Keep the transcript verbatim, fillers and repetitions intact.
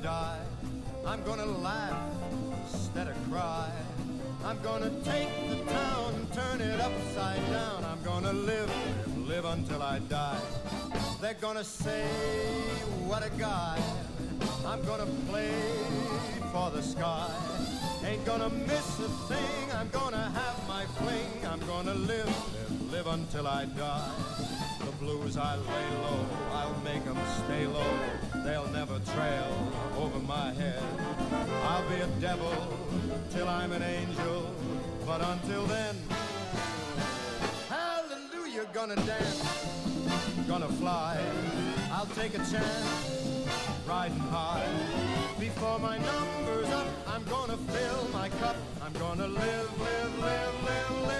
die. I'm gonna laugh instead of cry. I'm gonna take the town and turn it upside down. I'm gonna live, live, live until I die. They're gonna say, what a guy. I'm gonna play for the sky. Ain't gonna miss a thing. I'm gonna have my fling. I'm gonna live, live, live until I die. The blues I lay low, I'll make them stay low. They'll never trail over my head. I'll be a devil till I'm an angel, but until then, hallelujah, gonna dance, gonna fly. I'll take a chance, riding high. Before my number's up, I'm gonna fill my cup. I'm gonna live, live, live, live, live.